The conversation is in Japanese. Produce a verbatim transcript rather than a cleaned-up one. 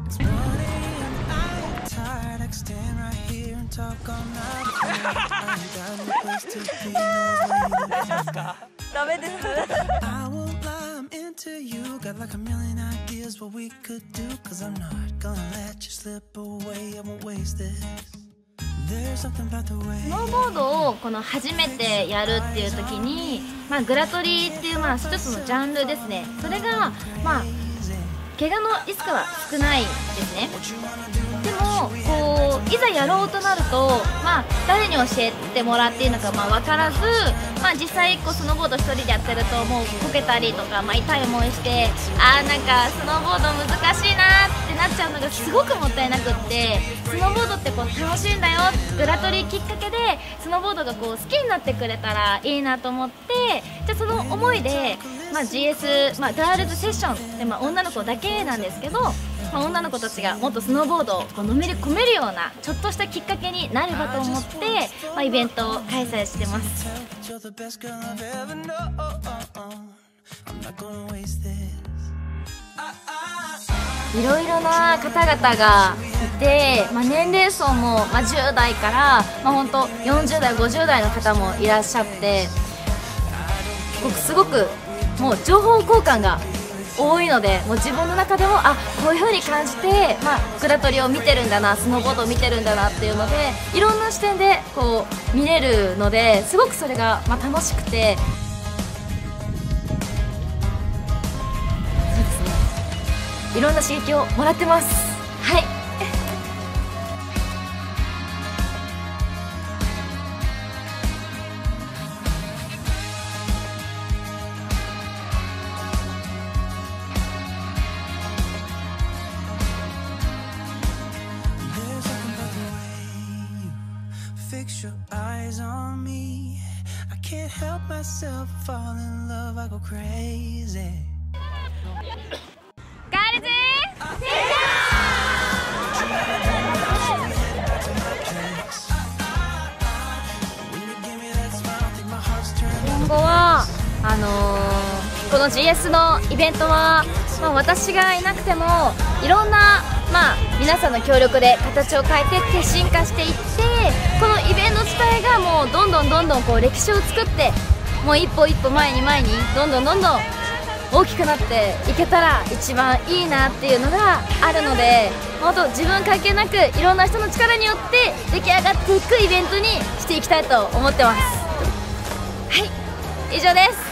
ダメです。スノーボードをこの初めてやるっていう時に、まあ、グラトリっていうまあ一つのジャンルですね。それがまあ怪我のリスクは少ないですね。でもこういざやろうとなると、まあ、誰に教えてもらっていいのかまあ分からず、まあ、実際こうスノーボード一人でやってるともうこけたりとか、まあ、痛い思いしてあーなんかスノーボード難しいなってなっちゃうのがすごくもったいなくって、スノーボードってこう楽しいんだよ、グラトリきっかけでスノーボードがこう好きになってくれたらいいなと思って、じゃあその思いで、まあ、ジーエス、まあ、ガールズセッションで、まあ、女の子だけなんですけど、まあ、女の子たちがもっとスノーボードをこうのめり込めるようなちょっとしたきっかけになればと思って、まあ、イベントを開催してます。いろいろな方々がいて、まあ、年齢層も、まあ、じゅう代から、まあ、本当よんじゅう代ごじゅう代の方もいらっしゃって、僕すごくもう情報交換が多いので、もう自分の中でもあこういう風に感じて、まあ、グラトリを見てるんだな、スノーボードを見てるんだなっていうので、いろんな視点でこう見れるので、すごくそれが、まあ、楽しくて、そうですね、いろんな刺激をもらってます。はい。Fix your eyes on me. I can't help myself, fall in love, I go crazy. ガールズ今後はあのー、この ジーエス のイベントは、まあ、私がいなくてもいろんな、まあ、皆さんの協力で形を変えてって進化していって、このイベント自体がもうどんどんどんどんこう歴史を作って、もう一歩一歩前に前にどんどんどんどん大きくなっていけたら一番いいなっていうのがあるので、本当自分関係なくいろんな人の力によって出来上がっていくイベントにしていきたいと思ってます。はい、以上です。